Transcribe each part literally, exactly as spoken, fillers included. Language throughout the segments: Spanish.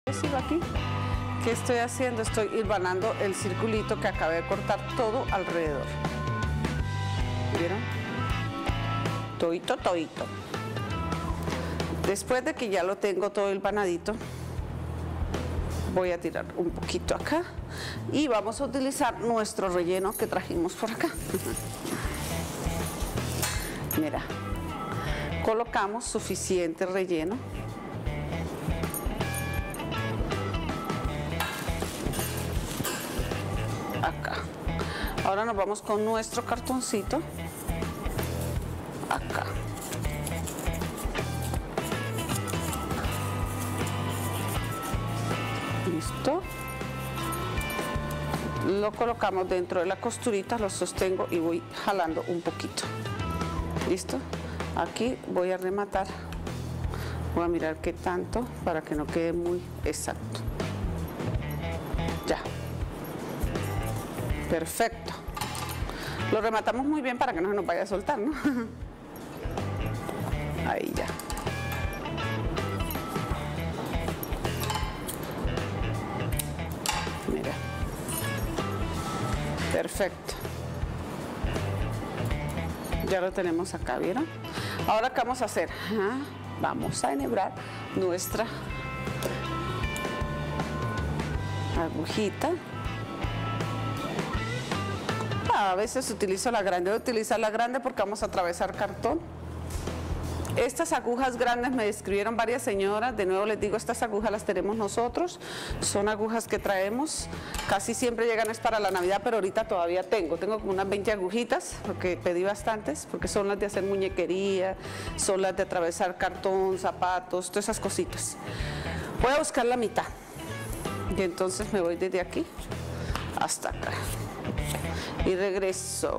decirlo aquí. ¿Qué estoy haciendo? Estoy hilvanando el circulito que acabé de cortar todo alrededor. ¿Vieron? Todito, todito. Después de que ya lo tengo todo hilvanadito, voy a tirar un poquito acá y vamos a utilizar nuestro relleno que trajimos por acá. Mira, colocamos suficiente relleno. Acá. Ahora nos vamos con nuestro cartoncito. Acá. Listo. Lo colocamos dentro de la costurita, lo sostengo y voy jalando un poquito. ¿Listo? Aquí voy a rematar. Voy a mirar qué tanto para que no quede muy exacto. Ya. Perfecto. Lo rematamos muy bien para que no se nos vaya a soltar, ¿no? Ahí ya. Mira. Perfecto. Ya lo tenemos acá, ¿vieron? Ahora, ¿qué vamos a hacer? Ajá. Vamos a enhebrar nuestra agujita. A veces utilizo la grande, voy a utilizar la grande porque vamos a atravesar cartón. Estas agujas grandes me describieron varias señoras, de nuevo les digo, estas agujas las tenemos nosotros, son agujas que traemos, casi siempre llegan es para la Navidad, pero ahorita todavía tengo, tengo como unas veinte agujitas, porque pedí bastantes, porque son las de hacer muñequería, son las de atravesar cartón, zapatos, todas esas cositas. Voy a buscar la mitad, y entonces me voy desde aquí hasta acá. Y regreso.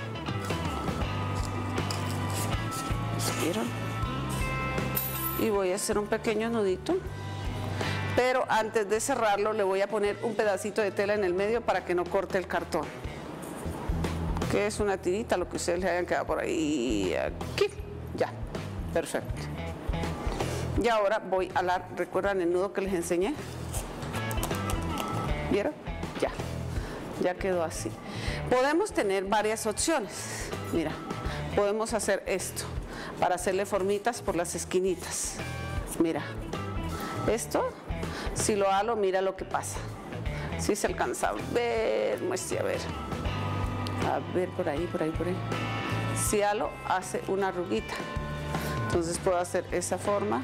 ¿Vieron? Y voy a hacer un pequeño nudito. Pero antes de cerrarlo le voy a poner un pedacito de tela en el medio para que no corte el cartón. Que es una tirita, lo que ustedes le hayan quedado por ahí. Aquí. Ya. Perfecto. Y ahora voy a alar. ¿Recuerdan el nudo que les enseñé? ¿Vieron? Ya. Ya quedó así. Podemos tener varias opciones. Mira, podemos hacer esto para hacerle formitas por las esquinitas. Mira, esto, si lo halo, mira lo que pasa. Si se alcanza a ver, muestre a ver. A ver, por ahí, por ahí, por ahí. Si halo, hace una arruguita. Entonces puedo hacer esa forma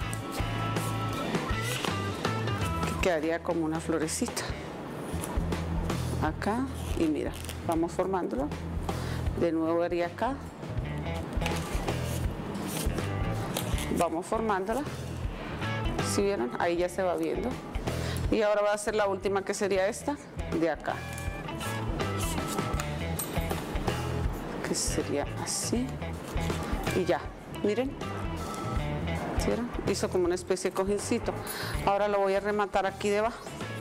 que quedaría como una florecita. Acá y mira, vamos formándolo. De nuevo haría acá. Vamos formándola. ¿Sí vieron? Ahí ya se va viendo. Y ahora va a ser la última, que sería esta de acá. Que sería así. Y ya, miren. ¿Sí vieron? Hizo como una especie de cojincito. Ahora lo voy a rematar aquí debajo.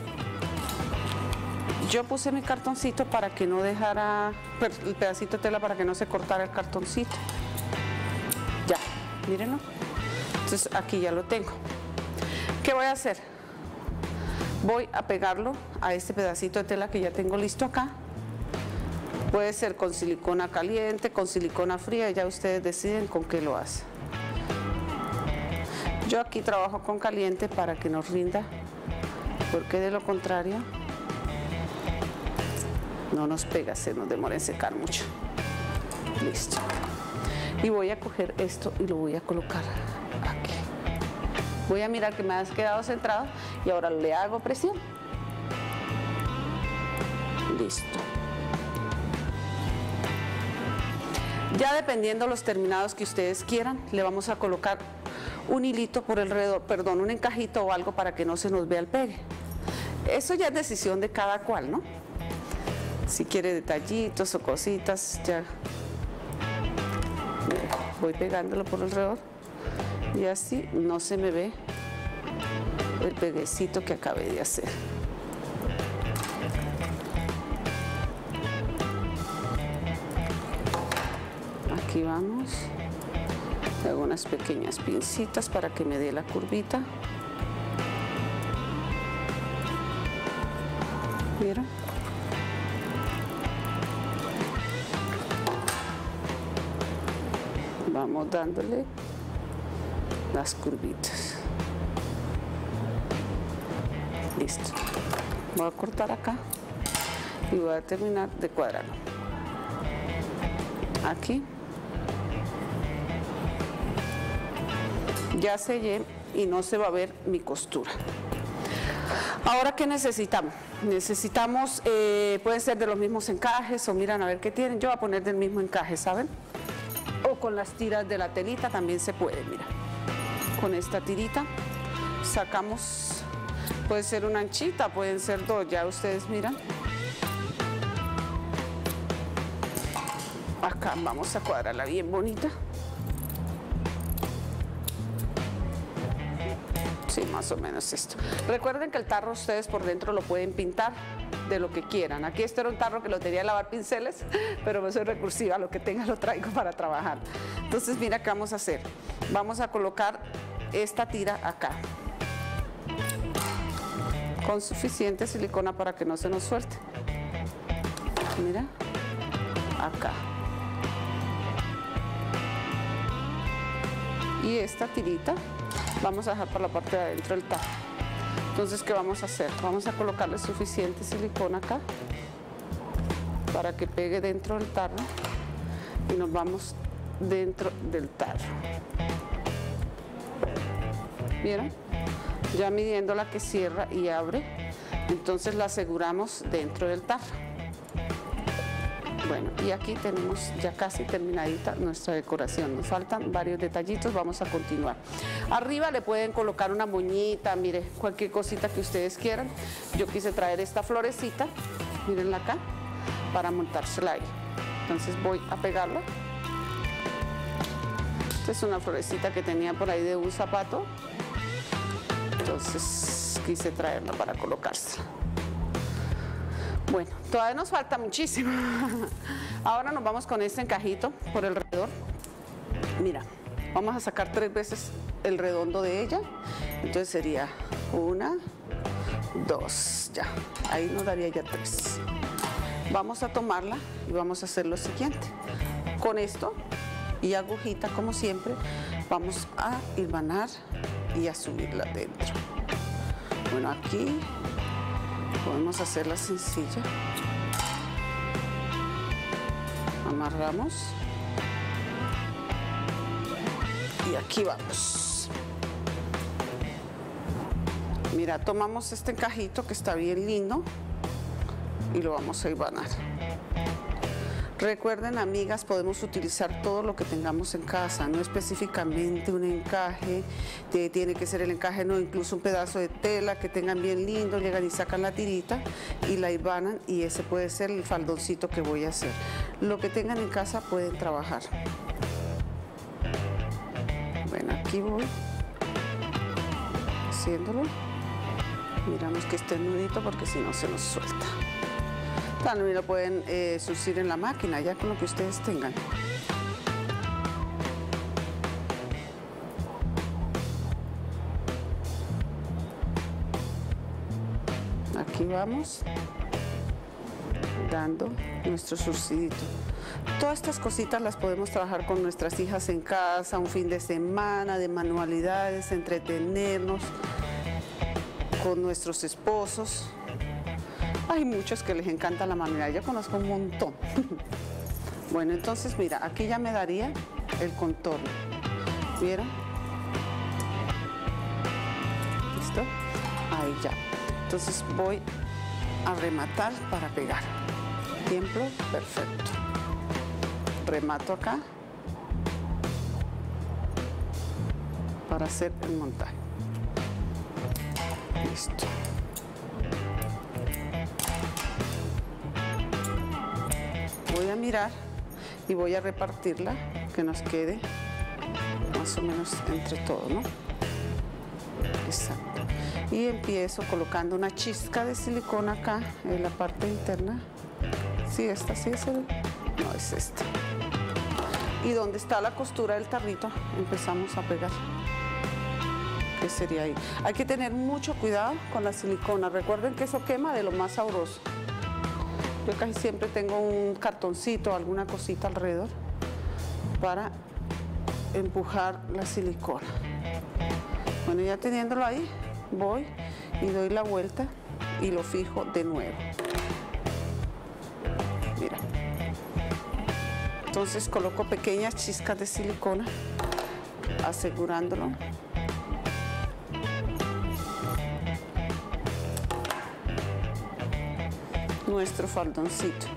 Yo puse mi cartoncito para que no dejara, el pedacito de tela para que no se cortara el cartoncito. Ya, mírenlo. Entonces aquí ya lo tengo. ¿Qué voy a hacer? Voy a pegarlo a este pedacito de tela que ya tengo listo acá. Puede ser con silicona caliente, con silicona fría, ya ustedes deciden con qué lo hacen. Yo aquí trabajo con caliente para que nos rinda, porque de lo contrario no nos pega, se nos demora en secar mucho. Listo. Y voy a coger esto y lo voy a colocar aquí. Voy a mirar que me ha quedado centrado y ahora le hago presión. Listo. Ya dependiendo los terminados que ustedes quieran, le vamos a colocar un hilito por alrededor, perdón, un encajito o algo para que no se nos vea el pegue. Eso ya es decisión de cada cual, ¿no? Si quiere detallitos o cositas, ya voy pegándolo por alrededor y así no se me ve el peguecito que acabé de hacer. Aquí vamos, hago unas pequeñas pincitas para que me dé la curvita. ¿Vieron? Vamos dándole las curvitas. Listo. Voy a cortar acá y voy a terminar de cuadrarlo. Aquí. Ya sellé y no se va a ver mi costura. Ahora, ¿qué necesitamos? Necesitamos, eh, pueden ser de los mismos encajes o miran a ver qué tienen. Yo voy a poner del mismo encaje, ¿saben? O con las tiras de la telita también se puede, mira. Con esta tirita sacamos, puede ser una anchita, pueden ser dos, ya ustedes miran. Acá vamos a cuadrarla bien bonita. Sí, más o menos esto. Recuerden que el tarro ustedes por dentro lo pueden pintar de lo que quieran. Aquí este era un tarro que lo tenía de lavar pinceles, pero me soy recursiva, lo que tenga lo traigo para trabajar. Entonces mira qué vamos a hacer. Vamos a colocar esta tira acá, con suficiente silicona para que no se nos suelte. Mira, acá. Y esta tirita vamos a dejar por la parte de adentro del tarro. Entonces, ¿qué vamos a hacer? Vamos a colocarle suficiente silicona acá para que pegue dentro del tarro y nos vamos dentro del tarro. ¿Vieron? Ya midiendo la que cierra y abre, entonces la aseguramos dentro del tarro. Bueno, y aquí tenemos ya casi terminadita nuestra decoración. Nos faltan varios detallitos, vamos a continuar. Arriba le pueden colocar una moñita, mire, cualquier cosita que ustedes quieran. Yo quise traer esta florecita, mírenla acá, para montársela ahí. Entonces voy a pegarla. Esta es una florecita que tenía por ahí de un zapato. Entonces quise traerla para colocársela. Bueno, todavía nos falta muchísimo. Ahora nos vamos con este encajito por el alrededor. Mira, vamos a sacar tres veces el redondo de ella. Entonces sería una, dos, ya. Ahí nos daría ya tres. Vamos a tomarla y vamos a hacer lo siguiente. Con esto y agujita, como siempre, vamos a hilvanar y a subirla dentro. Bueno, aquí podemos hacerla sencilla. Amarramos. Y aquí vamos. Mira, tomamos este encajito que está bien lindo y lo vamos a hilvanar. Recuerden, amigas, podemos utilizar todo lo que tengamos en casa, no específicamente un encaje, de, tiene que ser el encaje, no, incluso un pedazo de tela que tengan bien lindo, llegan y sacan la tirita y la hilvanan y ese puede ser el faldoncito que voy a hacer. Lo que tengan en casa pueden trabajar. Bueno, aquí voy haciéndolo. Miramos que esté nudito porque si no se nos suelta. También lo pueden eh, surcir en la máquina, ya con lo que ustedes tengan. Aquí vamos dando nuestro surcidito. Todas estas cositas las podemos trabajar con nuestras hijas en casa, un fin de semana, de manualidades, entretenernos con nuestros esposos. Hay muchos que les encanta la manualidad, yo conozco un montón. Bueno, entonces mira, aquí ya me daría el contorno. ¿Vieron? ¿Listo? Ahí ya. Entonces voy a rematar para pegar. Tiempo perfecto. Remato acá para hacer el montaje. Listo. Voy a mirar y voy a repartirla, que nos quede más o menos entre todo, ¿no? Exacto. Y empiezo colocando una chisca de silicona acá en la parte interna. Sí, esta sí es el... No, es esta. Y donde está la costura del tarrito, empezamos a pegar. ¿Qué sería ahí? Hay que tener mucho cuidado con la silicona. Recuerden que eso quema de lo más sabroso. Yo casi siempre tengo un cartoncito o alguna cosita alrededor para empujar la silicona. Bueno, ya teniéndolo ahí, voy y doy la vuelta y lo fijo de nuevo. Mira. Entonces coloco pequeñas chiscas de silicona, asegurándolo. Nuestro faldoncito.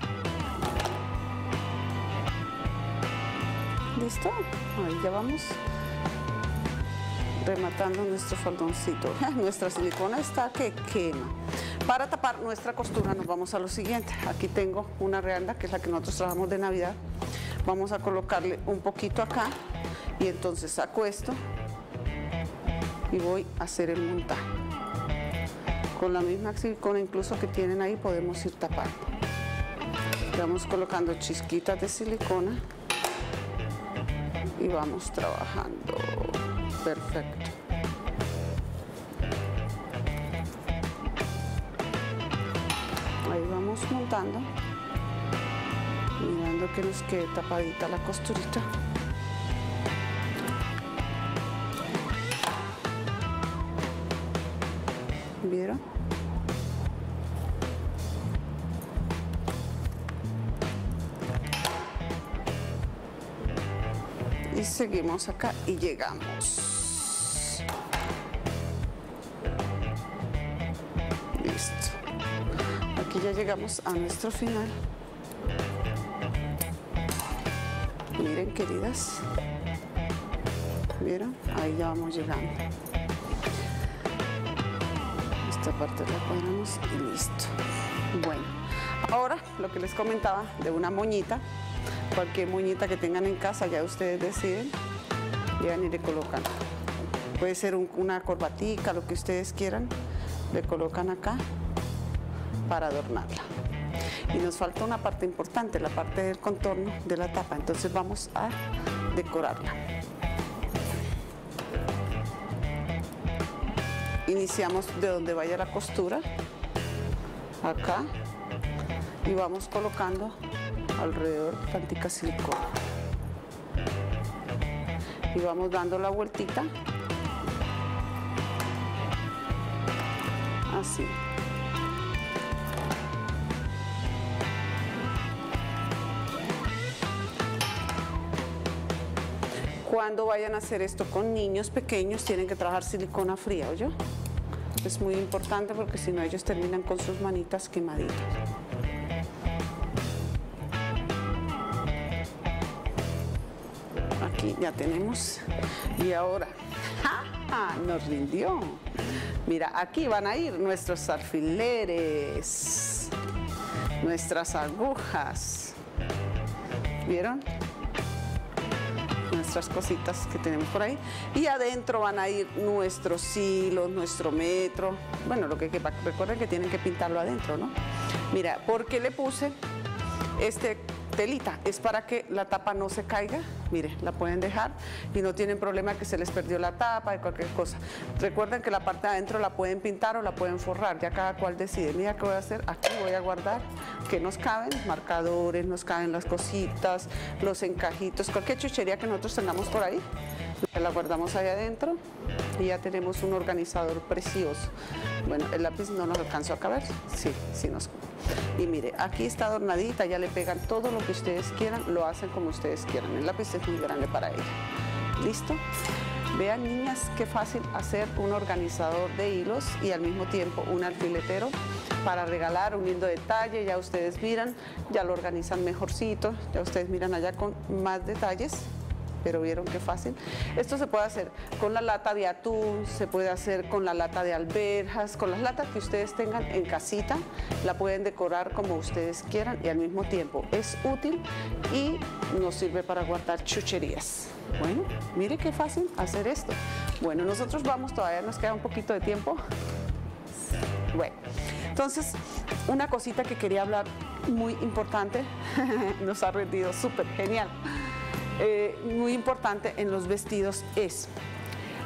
¿Listo? Ahí ya vamos rematando nuestro faldoncito. Nuestra silicona está que quema. Para tapar nuestra costura nos vamos a lo siguiente. Aquí tengo una rianda que es la que nosotros trabajamos de Navidad. Vamos a colocarle un poquito acá y entonces saco esto y voy a hacer el montaje. Con la misma silicona incluso que tienen ahí podemos ir tapando. Vamos colocando chisquitas de silicona y vamos trabajando. Perfecto. Ahí vamos montando, mirando que nos quede tapadita la costurita. ¿Vieron? Y seguimos acá y llegamos. Listo. Aquí ya llegamos a nuestro final. Miren, queridas. ¿Vieron? Ahí ya vamos llegando. Esta parte la cuadramos y listo. Bueno, ahora lo que les comentaba de una moñita, cualquier moñita que tengan en casa, ya ustedes deciden, llegan y le colocan. Puede ser un, una corbatica, lo que ustedes quieran, le colocan acá para adornarla. Y nos falta una parte importante, la parte del contorno de la tapa, entonces vamos a decorarla. Iniciamos de donde vaya la costura, acá, y vamos colocando alrededor tantica silicona. Y vamos dando la vueltita, así. Cuando vayan a hacer esto con niños pequeños, tienen que trabajar silicona fría, ¿oyó? Es muy importante porque si no ellos terminan con sus manitas quemaditas. Aquí ya tenemos. Y ahora, ¡ja, ja! Nos rindió. Mira, aquí van a ir nuestros alfileres, nuestras agujas. ¿Vieron? Nuestras cositas que tenemos por ahí, y adentro van a ir nuestros hilos, nuestro metro, bueno, lo que, que recuerden que tienen que pintarlo adentro, ¿no? Mira, ¿por qué le puse este telita? Es para que la tapa no se caiga. Mire, la pueden dejar y no tienen problema que se les perdió la tapa y cualquier cosa. Recuerden que la parte de adentro la pueden pintar o la pueden forrar, ya cada cual decide. Mira qué voy a hacer, aquí voy a guardar que nos caben marcadores, nos caben las cositas, los encajitos, cualquier chuchería que nosotros tengamos por ahí, la guardamos ahí adentro y ya tenemos un organizador precioso. Bueno, el lápiz no nos alcanzó a caber, sí, sí nos. Y mire, aquí está adornadita, ya le pegan todo lo que ustedes quieran, lo hacen como ustedes quieran. El lápiz es muy grande para ella. ¿Listo? Vean, niñas, qué fácil hacer un organizador de hilos y al mismo tiempo un alfiletero para regalar, un lindo detalle. Ya ustedes miran, ya lo organizan mejorcito, ya ustedes miran allá con más detalles. Pero vieron qué fácil. Esto se puede hacer con la lata de atún, se puede hacer con la lata de alberjas, con las latas que ustedes tengan en casita, la pueden decorar como ustedes quieran y al mismo tiempo es útil y nos sirve para guardar chucherías. Bueno, mire qué fácil hacer esto. Bueno, nosotros vamos, todavía nos queda un poquito de tiempo. Bueno, entonces, una cosita que quería hablar muy importante, nos ha rendido súper genial. Eh, muy importante en los vestidos es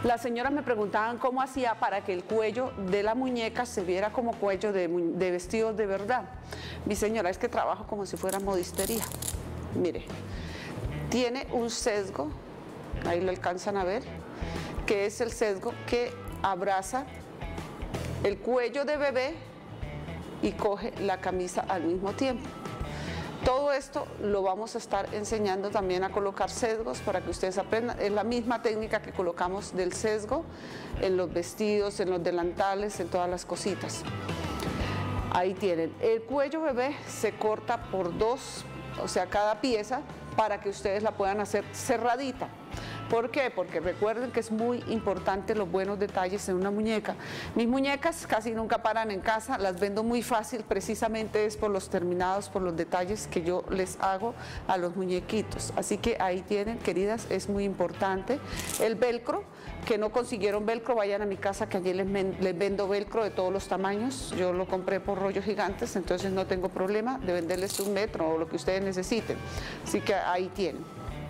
Las señoras me preguntaban cómo hacía para que el cuello de la muñeca se viera como cuello de, de vestidos de verdad. Mi señora, es que trabajo como si fuera modistería. Mire, tiene un sesgo, ahí lo alcanzan a ver, que es el sesgo que abraza el cuello de bebé y coge la camisa al mismo tiempo. Todo esto lo vamos a estar enseñando también a colocar sesgos para que ustedes aprendan. Es la misma técnica que colocamos del sesgo en los vestidos, en los delantales, en todas las cositas. Ahí tienen. El cuello bebé se corta por dos, o sea, cada pieza, para que ustedes la puedan hacer cerradita. ¿Por qué? Porque recuerden que es muy importante los buenos detalles en una muñeca. Mis muñecas casi nunca paran en casa, las vendo muy fácil, precisamente es por los terminados, por los detalles que yo les hago a los muñequitos. Así que ahí tienen, queridas, es muy importante. El velcro, que no consiguieron velcro, vayan a mi casa que allí les, les vendo velcro de todos los tamaños. Yo lo compré por rollos gigantes, entonces no tengo problema de venderles un metro o lo que ustedes necesiten. Así que ahí tienen.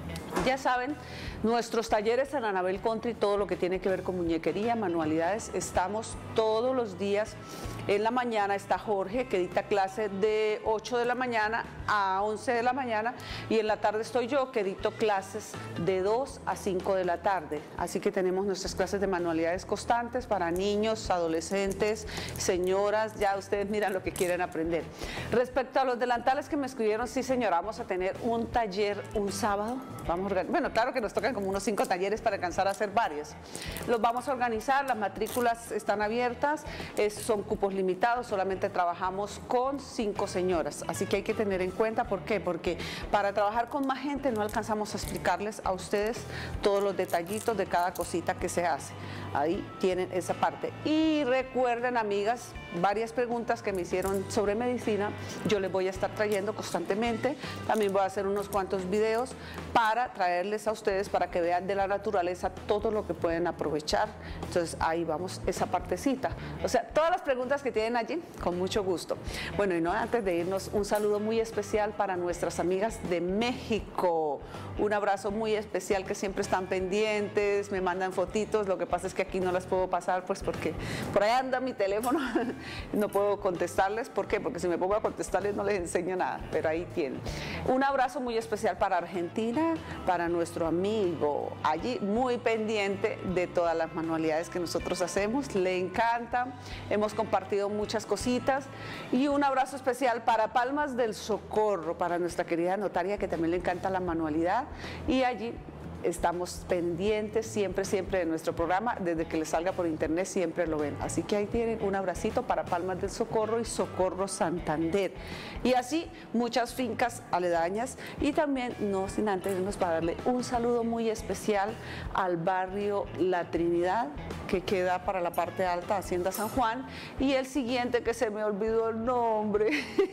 Ya saben, nuestros talleres en Anabel Country, todo lo que tiene que ver con muñequería, manualidades, estamos todos los días. En la mañana está Jorge, que dicta clase de ocho de la mañana a once de la mañana, y en la tarde estoy yo, que dicto clases de dos a cinco de la tarde. Así que tenemos nuestras clases de manualidades constantes para niños, adolescentes, señoras, ya ustedes miran lo que quieren aprender. Respecto a los delantales que me escribieron, sí señora, vamos a tener un taller un sábado. Vamos a bueno, claro que nos tocan como unos cinco talleres para alcanzar a hacer varios. Los vamos a organizar, las matrículas están abiertas, es, son cupos limitados, solamente trabajamos con cinco señoras, así que hay que tener en cuenta. ¿Por qué? Porque para trabajar con más gente no alcanzamos a explicarles a ustedes todos los detallitos de cada cosita que se hace. Ahí tienen esa parte. Y recuerden, amigas, varias preguntas que me hicieron sobre medicina, yo les voy a estar trayendo constantemente. También voy a hacer unos cuantos videos para traerles a ustedes para que vean de la naturaleza todo lo que pueden aprovechar. Entonces ahí vamos, esa partecita. O sea, todas las preguntas que tienen allí, con mucho gusto. Bueno, y no antes de irnos, un saludo muy especial para nuestras amigas de México. Un abrazo muy especial, que siempre están pendientes, me mandan fotitos. Lo que pasa es que aquí no las puedo pasar, pues porque por ahí anda mi teléfono, no puedo contestarles. ¿Por qué? Porque si me pongo a contestarles no les enseño nada, pero ahí tienen. Un abrazo muy especial para Argentina, para nuestro amigo allí, muy pendiente de todas las manualidades que nosotros hacemos, le encanta, hemos compartido muchas cositas. Y un abrazo especial para Palmas del Socorro, para nuestra querida notaria, que también le encanta la manualidad, y allí estamos pendientes siempre, siempre de nuestro programa. Desde que les salga por internet siempre lo ven. Así que ahí tienen un abracito para Palmas del Socorro y Socorro Santander. Y así muchas fincas aledañas. Y también, no sin antes irnos, para darle un saludo muy especial al barrio La Trinidad, que queda para la parte alta, Hacienda San Juan. Y el siguiente, que se me olvidó el nombre,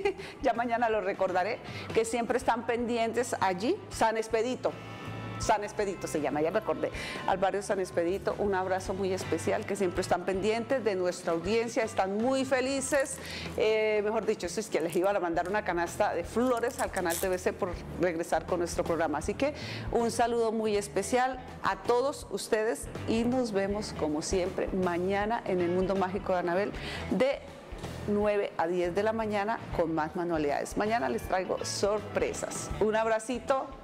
ya mañana lo recordaré, que siempre están pendientes allí, San Expedito. San Expedito se llama, ya me acordé, al barrio San Expedito. Un abrazo muy especial, que siempre están pendientes de nuestra audiencia, están muy felices, eh, mejor dicho, eso es que les iba a mandar una canasta de flores al canal T V C por regresar con nuestro programa. Así que un saludo muy especial a todos ustedes y nos vemos como siempre mañana en el Mundo Mágico de Anabel de nueve a diez de la mañana con más manualidades. Mañana les traigo sorpresas. Un abracito.